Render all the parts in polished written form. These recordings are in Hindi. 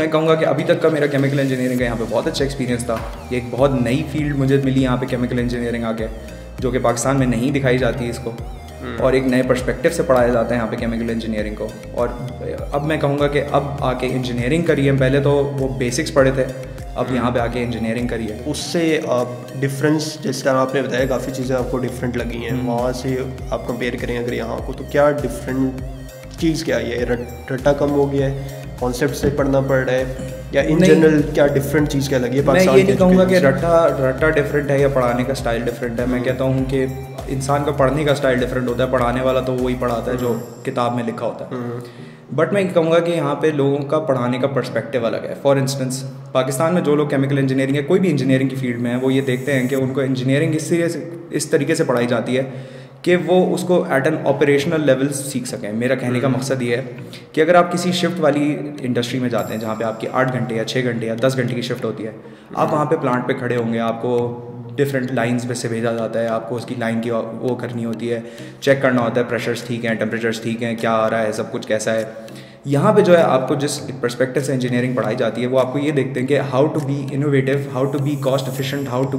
मैं कहूँगा कि अभी तक का मेरा केमिकल इंजीनियरिंग का यहाँ पे बहुत अच्छा एक्सपीरियंस था। ये एक बहुत नई फील्ड मुझे मिली यहाँ पे केमिकल इंजीनियरिंग आके, जो कि पाकिस्तान में नहीं दिखाई जाती है इसको, और एक नए पर्सपेक्टिव से पढ़ाया जाता है यहाँ पे केमिकल इंजीनियरिंग को। और अब मैं कहूँगा कि अब आके इंजीनियरिंग करिए, पहले तो वो बेसिक्स पढ़े थे, अब यहाँ पे आके इंजीनियरिंग करिए। उससे आप डिफरेंस, जिस तरह आपने बताया काफ़ी चीज़ें आपको डिफरेंट लगी हैं, वहाँ से आप कंपेयर करें अगर यहाँ को, तो क्या डिफरेंट चीज़ क्या है? रट्टा कम हो गया है, कॉन्सेप्ट से पढ़ना पड़ रहा है, या इन जनरल क्या डिफरेंट चीज़ क्या लगी है? मैं ये नहीं कहूँगा कि रट्टा डिफरेंट है या पढ़ाने का स्टाइल डिफरेंट है। मैं कहता हूँ कि इंसान का पढ़ने का स्टाइल डिफरेंट होता है, पढ़ाने वाला तो वही पढ़ाता है जो किताब में लिखा होता है। बट मैं कहूँगा कि यहाँ पे लोगों का पढ़ाने का पर्सपेक्टिव अलग है। फॉर इंस्टेंस, पाकिस्तान में जो लोग केमिकल इंजीनियरिंग या कोई भी इंजीनियरिंग की फील्ड में है, वो ये देखते हैं कि उनको इंजीनियरिंग इस तरीके से पढ़ाई जाती है कि वो उसको एट एन ऑपरेशनल लेवल सीख सकें। मेरा कहने का मकसद ये है कि अगर आप किसी शिफ्ट वाली इंडस्ट्री में जाते हैं जहाँ पे आपकी 8 घंटे या 6 घंटे या 10 घंटे की शिफ्ट होती है, आप वहाँ पे प्लांट पे खड़े होंगे, आपको डिफरेंट लाइंस में से भेजा जाता है, आपको उसकी लाइन की वो करनी होती है, चेक करना होता है प्रेशर्स ठीक हैं, टेम्परेचर्स ठीक हैं, क्या आ रहा है, सब कुछ कैसा है। यहाँ पे जो है आपको जिस पर्सपेक्टिव से इंजीनियरिंग पढ़ाई जाती है, वो आपको ये देखते हैं कि how to be innovative, how to be cost efficient, how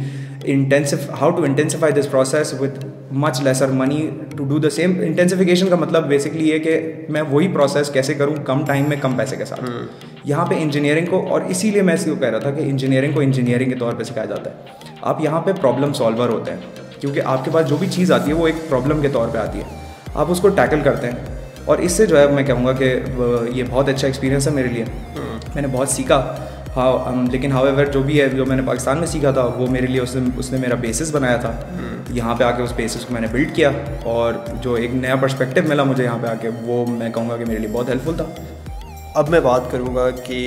to intensify this process with much lesser money to do the same. Intensification का मतलब बेसिकली ये कि मैं वही प्रोसेस कैसे करूँ कम टाइम में कम पैसे के साथ। यहाँ पे इंजीनियरिंग को, और इसीलिए मैं इसको कह रहा था कि इंजीनियरिंग को इंजीनियरिंग के तौर पे सिखाया जाता है। आप यहाँ पे प्रॉब्लम सॉल्वर होते हैं, क्योंकि आपके पास जो भी चीज़ आती है वो एक प्रॉब्लम के तौर पे आती है, आप उसको टैकल करते हैं। और इससे जो है मैं कहूँगा कि ये बहुत अच्छा एक्सपीरियंस है मेरे लिए। मैंने बहुत सीखा। लेकिन हाउएवर जो भी है, जो मैंने पाकिस्तान में सीखा था, वो मेरे लिए उसने मेरा बेसिस बनाया था। यहाँ पे आके उस बेसिस को मैंने बिल्ड किया, और जो एक नया पर्सपेक्टिव मिला मुझे यहाँ पे आके, वो मैं कहूँगा कि मेरे लिए बहुत हेल्पफुल था। अब मैं बात करूँगा कि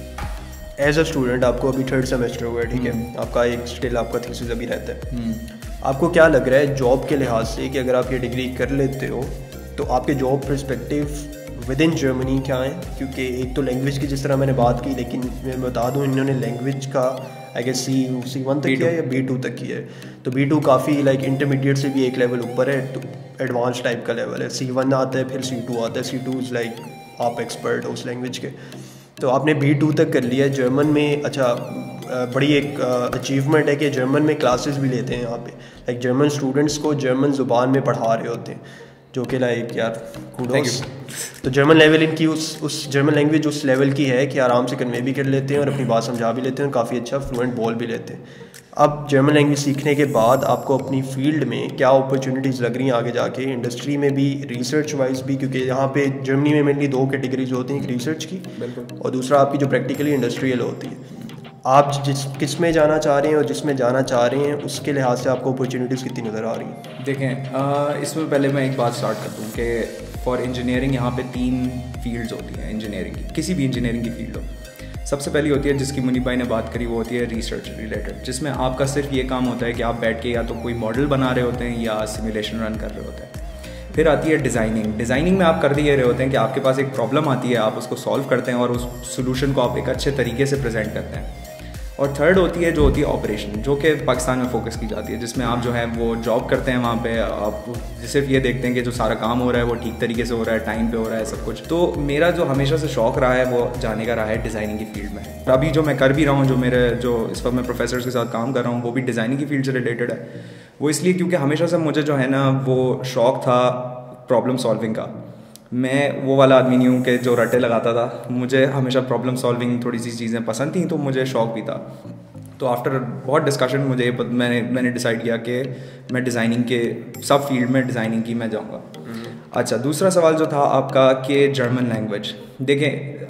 एज अ स्टूडेंट आपको अभी 3rd सेमेस्टर हुआ है, ठीक है, आपका एक स्टिल आपका थीसिस अभी रहता है, आपको क्या लग रहा है जॉब के लिहाज से कि अगर आप ये डिग्री कर लेते हो तो आपके job perspective within Germany क्या है? क्योंकि एक तो लैंग्वेज की जिस तरह मैंने बात की, लेकिन मैं बता दूं इन्होंने लैंग्वेज का आई गेस C1 तक किया है या B2 तक किया है, तो B2 काफ़ी लाइक इंटरमीडिएट से भी एक लेवल ऊपर है, तो एडवांस टाइप का लेवल है। C1 आता है, फिर C2 आता है। C2 इज़ लाइक आप एक्सपर्ट हो उस लैंग्वेज के, तो आपने B2 तक कर लिया है जर्मन में। अच्छा, बड़ी एक अचीवमेंट है कि जर्मन में क्लासेस भी लेते हैं यहाँ पे, लाइक जर्मन स्टूडेंट्स को जर्मन ज़ुबान में पढ़ा रहे होते हैं, जो कि लाइक यार कूडोस। तो जर्मन लेवल इनकी उस जर्मन लैंग्वेज उस लेवल की है कि आराम से कन्वे भी कर लेते हैं और अपनी बात समझा भी लेते हैं और काफ़ी अच्छा फ्लुएंट बोल भी लेते हैं। अब जर्मन लैंग्वेज सीखने के बाद आपको अपनी फील्ड में क्या अपॉर्चुनिटीज़ लग रही हैं आगे जाके, इंडस्ट्री में भी, रिसर्च वाइज भी? क्योंकि यहाँ पे जर्मनी में मेनली 2 कैटेगरीज होती हैं, एक रिसर्च की और दूसरा आपकी जो प्रैक्टिकली इंडस्ट्रियल होती है। आप किस में जाना चाह रहे हैं और जिसमें जाना चाह रहे हैं उसके लिहाज से आपको अपॉर्चुनिटीज़ कितनी नज़र आ रही हैं? देखें, इसमें पहले मैं एक बात स्टार्ट कर दूँ कि फॉर इंजीनियरिंग यहाँ पे 3 फील्ड्स होती हैं इंजीनियरिंग की, किसी भी इंजीनियरिंग की फील्ड हो। सबसे पहली होती है, जिसकी मुनीब भाई ने बात करी, वो होती है रिसर्च रिलेटेड, जिसमें आपका सिर्फ ये काम होता है कि आप बैठ के या तो कोई मॉडल बना रहे होते हैं या सिमुलेशन रन कर रहे होते हैं। फिर आती है डिज़ाइनिंग में आप कर दिए रहे होते हैं कि आपके पास एक प्रॉब्लम आती है, आप उसको सॉल्व करते हैं और उस सोल्यूशन को आप एक अच्छे तरीके से प्रेजेंट करते हैं। और थर्ड होती है जो होती है ऑपरेशन, जो कि पाकिस्तान में फोकस की जाती है, जिसमें आप जो है वो जॉब करते हैं वहाँ पे, आप सिर्फ ये देखते हैं कि जो सारा काम हो रहा है वो ठीक तरीके से हो रहा है, टाइम पे हो रहा है, सब कुछ। तो मेरा जो हमेशा से शौक रहा है वो जाने का रहा है डिज़ाइनिंग की फील्ड में। अभी जो मैं कर भी रहा हूँ, जो इस वक्त मैं प्रोफेसर्स के साथ काम कर रहा हूँ, वो भी डिज़ाइनिंग की फील्ड से रिलेटेड है। वो इसलिए क्योंकि हमेशा से मुझे जो है ना वो शौक था प्रॉब्लम सॉल्विंग का। मैं वो वाला आदमी नहीं हूँ कि जो रट्टे लगाता था, मुझे हमेशा प्रॉब्लम सॉल्विंग थोड़ी सी चीज़ें पसंद थी, तो मुझे शौक भी था। तो आफ्टर बहुत डिस्कशन मैंने डिसाइड किया कि मैं डिज़ाइनिंग के सब फील्ड में डिज़ाइनिंग की मैं जाऊँगा। अच्छा, दूसरा सवाल जो था आपका कि जर्मन लैंग्वेज, देखें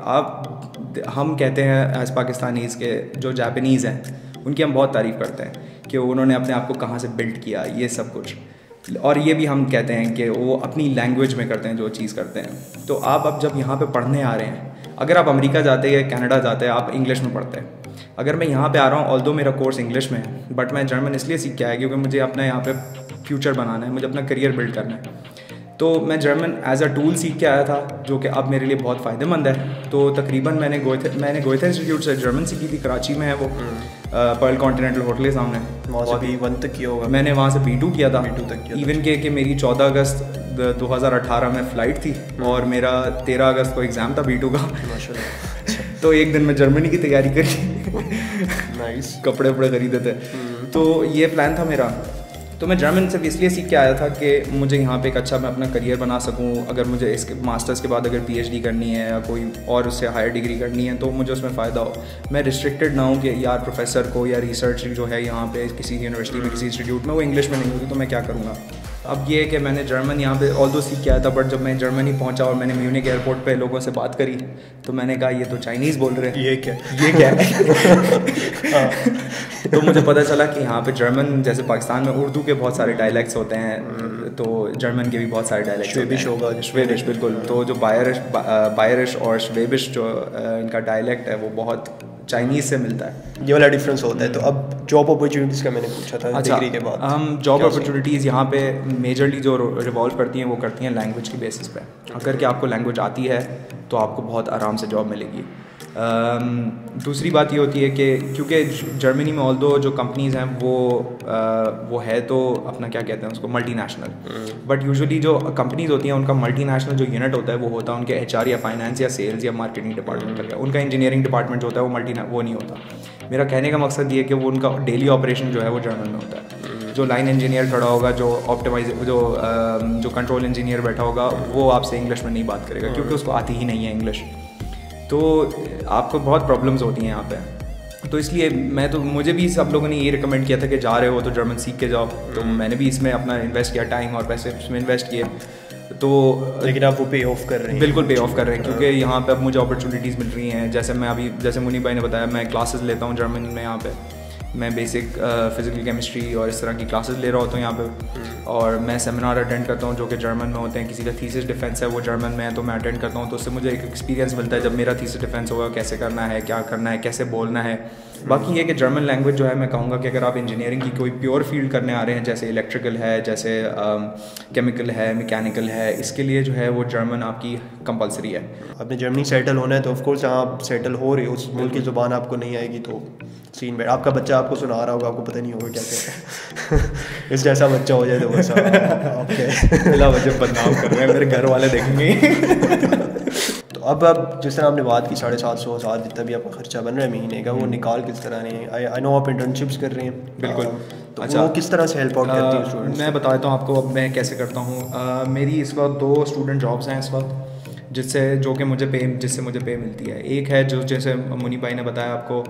हम कहते हैं एज पाकिस्तानीज़ के जो जापानीज़ हैं उनकी हम बहुत तारीफ़ करते हैं कि उन्होंने अपने आप को कहाँ से बिल्ड किया, ये सब कुछ। और ये भी हम कहते हैं कि वो अपनी लैंग्वेज में करते हैं जो चीज़ करते हैं। तो आप अब जब यहाँ पे पढ़ने आ रहे हैं, अगर आप अमेरिका जाते हैं या कनाडा जाते हैं, आप इंग्लिश में पढ़ते हैं। अगर मैं यहाँ पे आ रहा हूँ, ऑल्दो मेरा कोर्स इंग्लिश में है, बट मैं जर्मन इसलिए सीख के आया क्योंकि मुझे अपना यहाँ पे फ्यूचर बनाना है, मुझे अपना करियर बिल्ड करना है। तो मैं जर्मन एज अ टूल सीख के आया था, जो कि अब मेरे लिए बहुत फ़ायदेमंद है। तो तकरीबन मैंने गोएथे इंस्टीट्यूट से जर्मन सीखी थी, कराची में है वो, पर्ल कॉन्टिनेंटल होटल के सामने। वहाँ से B1 तक किया होगा? मैंने वहाँ से B2 किया था। B2 तक किया। इवन कि मेरी 14 अगस्त 2018 में फ़्लाइट थी और मेरा 13 अगस्त को एग्ज़ाम था B2 का। माशाल्लाह। तो एक दिन में जर्मनी की तैयारी करी। नाइस। कपड़े वपड़े खरीदे थे। तो ये प्लान था मेरा। तो मैं जर्मन सिर्फ इसलिए सीख के आया था कि मुझे यहाँ पे एक अच्छा मैं अपना करियर बना सकूँ। अगर मुझे इसके मास्टर्स के बाद अगर पीएचडी करनी है या कोई और उससे हायर डिग्री करनी है तो मुझे उसमें फ़ायदा हो। मैं रिस्ट्रिक्टेड ना हूँ कि यार प्रोफेसर को या रिसर्च जो है यहाँ पे किसी यूनिवर्सिटी में किसी इंस्टीट्यूट में वो इंग्लिश में नहीं होगी तो मैं क्या करूँगा। अब ये है कि मैंने जर्मन यहाँ पे ऑल्दो सीख के आया था, बट जब मैं जर्मनी पहुँचा और मैंने म्यूनिक एयरपोर्ट पे लोगों से बात करी तो मैंने कहा ये तो चाइनीज़ बोल रहे हैं, ये क्या है। तो मुझे पता चला कि यहाँ पे जर्मन जैसे पाकिस्तान में उर्दू के बहुत सारे डायलेक्ट्स होते हैं, तो जर्मन के भी बहुत सारे डायलेक्ट्स होते हैं। श्वेबिश बिल्कुल। तो जो बायरिश और श्वेबिश जो इनका डायलेक्ट है वो बहुत चाइनीज़ से मिलता है। ये वाला डिफरेंस होता है। तो अब जॉब अपॉर्चुनिटीज़ का मैंने पूछा था। अच्छा, डिग्री के बाद हम जॉब अपॉर्चुनिटीज़ यहाँ पे मेजरली जो रिवॉल्व करती हैं वो करती हैं लैंग्वेज की बेसिस पे। अगर कि आपको लैंग्वेज आती है तो आपको बहुत आराम से जॉब मिलेगी। दूसरी बात ये होती है कि क्योंकि जर्मनी में ऑल्दो जो कंपनीज़ हैं वो है तो अपना क्या कहते हैं उसको मल्टीनेशनल, बट यूजुअली जो कंपनीज़ होती हैं उनका मल्टीनेशनल जो यूनिट होता है वो होता है उनके एचआर या फाइनेंस या सेल्स या मार्केटिंग डिपार्टमेंट का। उनका इंजीनियरिंग डिपार्टमेंट जो होता है वो नहीं होता। मेरा कहने का मकसद ये है कि वो उनका डेली ऑपरेशन जो है वो जर्मन में होता है। जो लाइन इंजीनियर खड़ा होगा, जो जो कंट्रोल इंजीनियर बैठा होगा, वो आपसे इंग्लिश में नहीं बात करेगा क्योंकि उसको आती ही नहीं है इंग्लिश। तो आपको बहुत प्रॉब्लम्स होती हैं यहाँ पे। तो इसलिए मुझे भी सब लोगों ने ये रिकमेंड किया था कि जा रहे हो तो जर्मन सीख के जाओ। तो मैंने भी इसमें अपना इन्वेस्ट किया, टाइम और पैसे उसमें इन्वेस्ट किए। तो लेकिन आप वो पे ऑफ कर रहे हैं? बिल्कुल पे ऑफ कर रहे हैं, क्योंकि यहाँ पे अब मुझे अपॉर्चुनिटीज़ मिल रही हैं। जैसे मुनीब भाई ने बताया, मैं क्लासेस लेता हूँ जर्मन में। यहाँ पे मैं बेसिक फिजिकल केमिस्ट्री और इस तरह की क्लासेस ले रहा होता हूँ यहाँ पे, और मैं सेमिनार अटेंड करता हूँ जो कि जर्मन में होते हैं। किसी का थीसिस डिफेंस है वो जर्मन में है तो मैं अटेंड करता हूँ, तो उससे मुझे एक एक्सपीरियंस मिलता है जब मेरा थीसिस डिफेंस होगा, कैसे करना है, क्या करना है, कैसे बोलना है। बाकी ये कि जर्मन लैंग्वेज जो है, मैं कहूँगा कि अगर आप इंजीनियरिंग की कोई प्योर फील्ड करने आ रहे हैं, जैसे इलेक्ट्रिकल है, जैसे केमिकल है, मैकेनिकल है, इसके लिए जो है वो जर्मन आपकी कंपलसरी है। आपने जर्मनी सेटल होना है तो ऑफकोर्स जहाँ आप सेटल हो रहे हो उस मुल्क की ज़ुबान आपको नहीं आएगी तो सीन बैठ। आपका बच्चा आपको सुना रहा होगा, आपको पता नहीं होगा क्या कहते हैं। इस जैसा बच्चा हो जाए तो बस ओके मिला वजह बदनाम कर रहे हैं, मेरे घर वाले देखेंगे। तो अब जिस तरह आपने बात की 750-1000 जितना भी आपका खर्चा बन रहा है महीने का, वो निकाल किस तरह नहीं? आई नो आप इंटर्नशिप्स कर रहे हैं। बिल्कुल। तो अच्छा, वो किस तरह से हेल्प आउट करती है स्टूडेंट्स? मैं बता देता हूँ आपको अब मैं कैसे करता हूँ। मेरी इस वक्त 2 स्टूडेंट जॉब्स हैं इस वक्त, जिससे मुझे पे मिलती है। एक है जो जैसे मुनी भाई ने बताया आपको,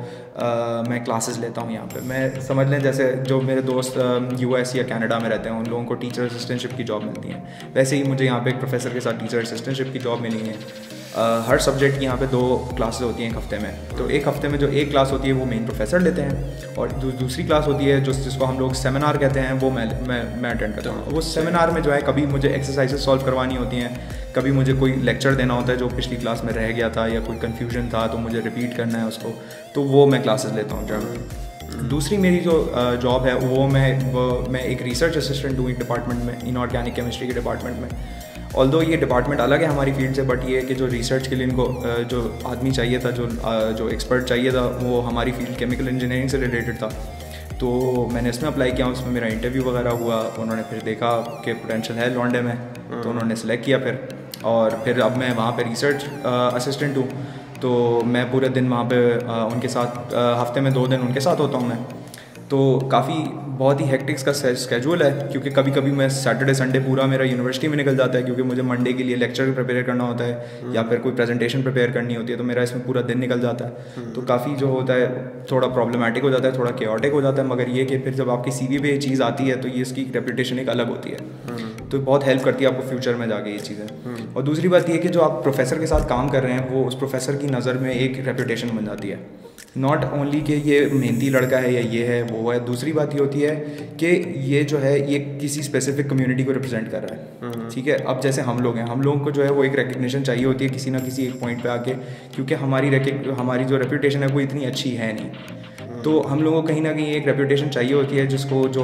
मैं क्लासेस लेता हूँ यहाँ पे। मैं समझ लें जैसे जो मेरे दोस्त यूएस या कनाडा में रहते हैं उन लोगों को टीचर असिस्टेंटशिप की जॉब मिलती है, वैसे ही मुझे यहाँ पे एक प्रोफेसर के साथ टीचर असिस्टेंटशिप की जॉब मिली है। हर सब्जेक्ट की यहाँ पे 2 क्लासेस होती हैं एक हफ्ते में। तो एक हफ्ते में जो एक क्लास होती है वो मेन प्रोफेसर लेते हैं, और दूसरी क्लास होती है जिसको हम लोग सेमिनार कहते हैं, वो मैं अटेंड करता हूँ। वो सेमिनार में जो है कभी मुझे एक्सरसाइजेस सॉल्व करवानी होती हैं, कभी मुझे कोई लेक्चर देना होता है जो पिछली क्लास में रह गया था, या कोई कन्फ्यूजन था तो मुझे रिपीट करना है उसको, तो वो मैं क्लासेस लेता हूँ जर्मन। दूसरी मेरी जो जॉब है वो मैं एक रिसर्च असिस्टेंट हूँ एक डिपार्टमेंट में, इनऑर्गेनिक केमिस्ट्री के डिपार्टमेंट में। ऑल्दो ये डिपार्टमेंट अलग है हमारी फील्ड से, बट ये है कि जो रिसर्च के लिए इनको जो आदमी चाहिए था, जो एक्सपर्ट चाहिए था, वो हमारी फील्ड केमिकल इंजीनियरिंग से रिलेटेड था। तो मैंने इसमें अप्लाई किया, उसमें मेरा इंटरव्यू वगैरह हुआ, उन्होंने फिर देखा कि पोटेंशियल है लॉन्डे में, तो उन्होंने सेलेक्ट किया फिर। और फिर अब मैं वहाँ पे रिसर्च असिस्टेंट हूँ, तो मैं पूरे दिन वहाँ पे उनके साथ हफ्ते में 2 दिन उनके साथ होता हूँ मैं। तो काफ़ी बहुत ही हेक्टिक्स का स्केड्यूल है, क्योंकि कभी कभी मैं सैटरडे संडे पूरा मेरा यूनिवर्सिटी में निकल जाता है, क्योंकि मुझे मंडे के लिए लेक्चर प्रिपेयर करना होता है या फिर कोई प्रेजेंटेशन प्रिपेयर करनी होती है, तो मेरा इसमें पूरा दिन निकल जाता है। तो काफ़ी जो होता है थोड़ा प्रॉब्लमेटिक हो जाता है, थोड़ा केओटिक हो जाता है, मगर ये कि फिर जब आपकी सीवी पे ये चीज़ आती है तो ये इसकी रेपुटेशन एक अलग होती है, तो बहुत हेल्प करती है आपको फ्यूचर में जाके ये चीज़ें। और दूसरी बात ये कि जो आप प्रोफेसर के साथ काम कर रहे हैं, वो उस प्रोफेसर की नज़र में एक रेपुटेशन बन जाती है, नॉट ओनली कि ये मेहनती लड़का है या ये है वो है। दूसरी बात ये होती है कि ये जो है ये किसी स्पेसिफिक कम्युनिटी को रिप्रेजेंट कर रहा है, ठीक है। अब जैसे हम लोग हैं, हम लोगों को जो है वो एक रिकग्निशन चाहिए होती है किसी ना किसी एक पॉइंट पे आके, क्योंकि हमारी जो रेपुटेशन है वो इतनी अच्छी है नहीं। तो हम लोगों को कहीं ना कहीं एक रेपुटेशन चाहिए होती है जिसको जो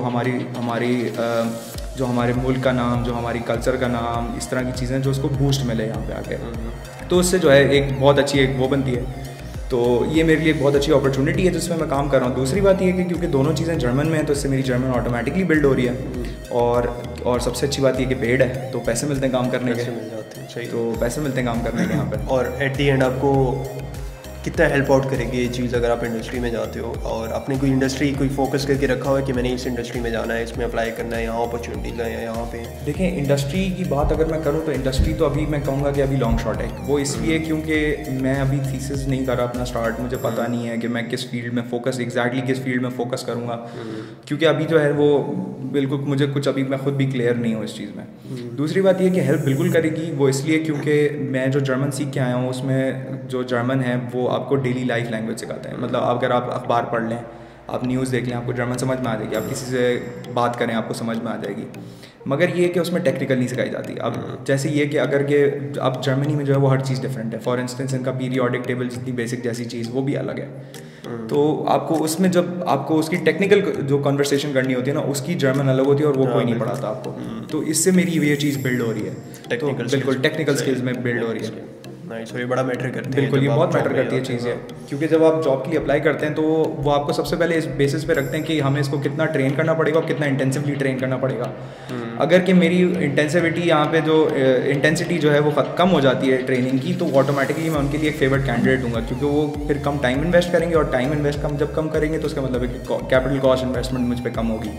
हमारे मुल्क का नाम, जो हमारी कल्चर का नाम, इस तरह की चीज़ें जो उसको बूस्ट मिले यहाँ पे आके, तो उससे जो है एक बहुत अच्छी एक वो बनती है। तो ये मेरे लिए एक बहुत अच्छी अपॉर्चुनिटी है जिसमें मैं काम कर रहा हूँ। दूसरी बात ये है कि क्योंकि दोनों चीज़ें जर्मन में हैं, तो इससे मेरी जर्मन ऑटोमेटिकली बिल्ड हो रही है, और सबसे अच्छी बात ये कि पेड है, तो पैसे मिलते हैं काम करने के, मिल जाते हैं। सही, तो पैसे मिलते हैं काम करने के यहाँ पर। और एट दी एंड आपको कितना हेल्प आउट करेगी ये चीज़ अगर आप इंडस्ट्री में जाते हो और आपने कोई इंडस्ट्री कोई फोकस करके रखा हुआ है कि मैंने इस इंडस्ट्री में जाना है, इसमें अप्लाई करना है, यहाँ अपॉर्चुनिटीज़ हैं यहाँ पे? देखिए इंडस्ट्री की बात अगर मैं करूँ तो इंडस्ट्री तो अभी मैं कहूँगा कि अभी लॉन्ग शॉट है। वो इसलिए क्योंकि मैं अभी थीसिस नहीं कर रहा अपना स्टार्ट, मुझे पता नहीं है कि मैं किस फील्ड में फोकस एग्जैक्टली किस फील्ड में फोकस करूँगा, क्योंकि अभी जो है वो बिल्कुल मुझे कुछ अभी मैं खुद भी क्लियर नहीं हूँ इस चीज़ में। दूसरी बात ये कि हेल्प बिल्कुल करेगी, वो इसलिए क्योंकि मैं जो जर्मन सीख के आया हूँ उसमें जो जर्मन है वो आपको डेली लाइफ लैंग्वेज सिखाता है। मतलब अगर आप अखबार पढ़ लें, आप न्यूज़ देख लें, आपको जर्मन समझ में आ जाएगी, आप किसी से बात करें आपको समझ में आ जाएगी। मगर ये कि उसमें टेक्निकल नहीं सिखाई जाती। अब जैसे ये कि अगर के अब जर्मनी में जो है वो हर चीज़ डिफरेंट है। फॉर इंस्टेंस इनका पीरियोडिक टेबल जितनी बेसिक जैसी चीज़ वो भी अलग है। तो आपको उसमें जब आपको उसकी टेक्निकल जो कन्वर्सेशन करनी होती है ना, उसकी जर्मन अलग होती है और वो कोई नहीं पढ़ाता आपको। तो इससे मेरी ये चीज़ बिल्ड हो रही है, तो बिल्कुल टेक्निकल स्किल्स में बिल्ड हो रही है। नाइस, ये बड़ा मैटर करती है। बिल्कुल, ये बहुत मैटर करती है चीज़ें, क्योंकि जब आप जॉब के लिए अप्लाई करते हैं तो वो आपको सबसे पहले इस बेसिस पे रखते हैं कि हमें इसको कितना ट्रेन करना पड़ेगा और कितना इंटेंसिवली ट्रेन करना पड़ेगा। अगर कि मेरी इंटेंसिविटी यहाँ पे जो इंटेंसिटी जो है वो कम हो जाती है ट्रेनिंग की, तो ऑटोमेटिकली मैं उनके लिए एक फेवरेट कैंडिडेट दूंगा, क्योंकि वो फिर कम टाइम इन्वेस्ट करेंगे और टाइम इन्वेस्ट जब कम करेंगे तो उसका मतलब है कि कैपिटल कॉस्ट इन्वेस्टमेंट मुझ पर कम होगी।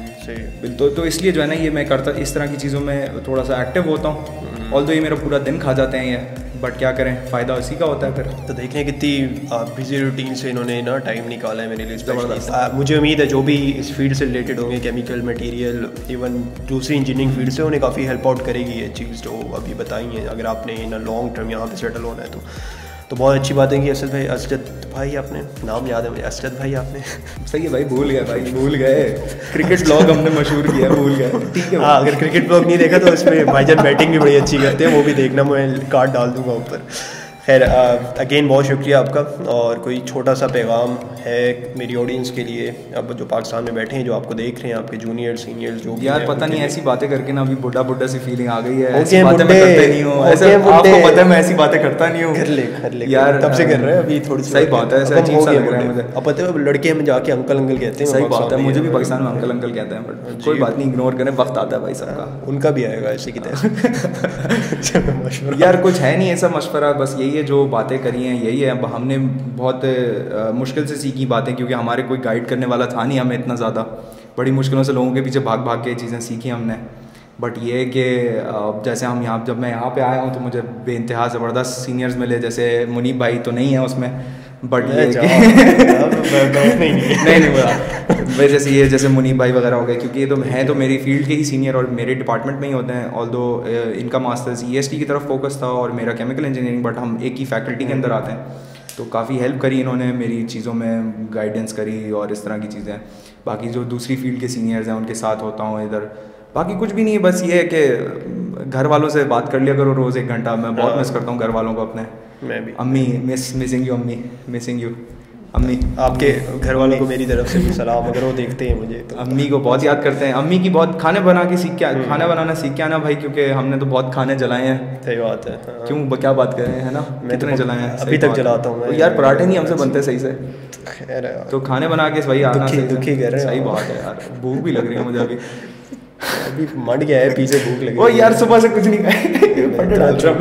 तो इसलिए जो है ना ये मैं करता इस तरह की चीज़ों में थोड़ा सा एक्टिव होता हूँ। ऑल्दो ये मेरा पूरा दिन खा जाते हैं ये, बट क्या करें, फ़ायदा उसी का होता है फिर। तो देखने कितनी बिजी रूटीन से इन्होंने ना टाइम निकाला है मेरे लिए ज़बरदस्त। मुझे उम्मीद है जो भी इस फील्ड से रिलेटेड होंगे, केमिकल मटेरियल, इवन दूसरी इंजीनियरिंग फील्ड से, उन्हें काफ़ी हेल्प आउट करेगी ये चीज़ जो अभी बताई है, अगर आपने इन लॉन्ग टर्म यहाँ पे सेटल होना है तो बहुत अच्छी बात है कि असद भाई आपने नाम याद है मुझे, असद भाई आपने सही है भाई, भूल गए भाई, भूल गए। क्रिकेट ब्लॉग हमने मशहूर किया, भूल गए, ठीक है। हाँ, अगर क्रिकेट ब्लॉग नहीं देखा तो उसमें भाईजान बैटिंग भी बड़ी अच्छी करते हैं, वो भी देखना, मैं कार्ड डाल दूंगा ऊपर। खैर अगेन बहुत शुक्रिया आपका। और कोई छोटा सा पैगाम है मेरी ऑडियंस के लिए, अब जो पाकिस्तान में बैठे हैं, जो आपको देख रहे हैं, आपके जूनियर सीनियर जो यार पता नहीं ऐसी बातें करके ना अभी बुढ़ा सी फीलिंग आ गई है। ऐसी बातें मैं करते नहीं हूँ, ऐसे आपको पता है मैं ऐसी बातें करता नहीं हूँ। कर ले यार, तब से कर रहे हैं, अभी थोड़ी सही बात है, ऐसा अजीब सा लग रहा है मुझे। अब पता है लड़के हम जाके अंकल कहते हैं, सही बात है, मुझे भी पाकिस्तान में अंकल कहते हैं, बट कोई बात नहीं, इग्नोर करें, वक्त आता है भाई सबका, उनका भी आएगा ऐसे की तरह। यार कुछ है नहीं ऐसा मशवरा, बस यही है जो बातें करी हैं यही है। हमने बहुत मुश्किल से सीखी बातें, क्योंकि हमारे कोई गाइड करने वाला था नहीं हमें इतना ज़्यादा, बड़ी मुश्किलों से लोगों के पीछे भाग भाग के चीज़ें सीखी हमने। बट ये कि जैसे हम यहाँ जब मैं यहाँ पे आया हूँ तो मुझे बेइंतहा ज़बरदस्त सीनियर्स मिले, जैसे मुनीब भाई तो नहीं है उसमें, बट ये नहीं बोला जैसे ये जैसे मुनीब भाई वगैरह हो गए, क्योंकि ये तो हैं तो मेरी फील्ड के ही सीनियर और मेरे डिपार्टमेंट में ही होते हैं। ऑल्दो इनका मास्टर्स EST की तरफ फोकस था और मेरा केमिकल इंजीनियरिंग, बट हम एक ही फैकल्टी के अंदर आते हैं। तो काफ़ी हेल्प करी इन्होंने मेरी चीज़ों में, गाइडेंस करी और इस तरह की चीज़ें। बाकी जो दूसरी फील्ड के सीनियर्स हैं उनके साथ होता हूँ इधर, बाकी कुछ भी नहीं है, बस ये है कि घर वालों से बात कर लिया करो रोज़ 1 घंटा। मैं बहुत मिस करता हूँ घर वालों को अपने। मैं भी। अम्मी मिसिंग यू, अम्मी मिसिंग यू। अम्मी, आपके घर वालों को मेरी तरफ से भी सलाम, अगर वो देखते हैं मुझे तो। अम्मी को बहुत याद करते हैं, अम्मी की बहुत खाने बना के सीख के खाना बनाना सीख के आना भाई, क्योंकि हमने तो बहुत खाने जलाए हैं। सही बात है। क्यों क्या बात कर रहे हैं, है ना, कितने जलाए हैं, अभी तक जलाता हूँ यार, पराठे नहीं हमसे बनते सही से, तो खाने बना के भाई आना दुखी कर रहे हैं। सही बात है यार, भूख भी लग रही है मुझे अभी मंड गया है, पीछे भूख लगी। ओ यार सुबह से कुछ नहीं खाए,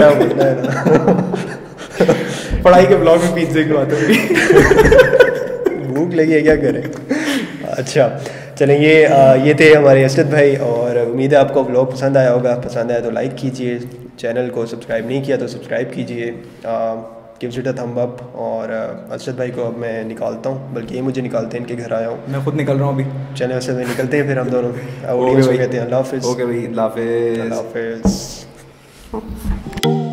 पढ़ाई के ब्लॉग में पिज्जे की बात है, भूख लगी है, क्या करें। अच्छा चलें, ये थे हमारे असद भाई, और उम्मीद है आपको ब्लॉग पसंद आया होगा। पसंद आया तो लाइक कीजिए, चैनल को सब्सक्राइब नहीं किया तो सब्सक्राइब कीजिए, give it a thumb up. और असद भाई को अब मैं निकालता हूँ, बल्कि ये मुझे निकालते हैं, इनके घर आया हूँ, मैं खुद निकल रहा हूँ अभी। चले असद भाई निकलते हैं फिर हम दोनों ऑडियंस को कहते हैं अल्लाह हाफिज़। ओके भाई, अल्लाह हाफिज़।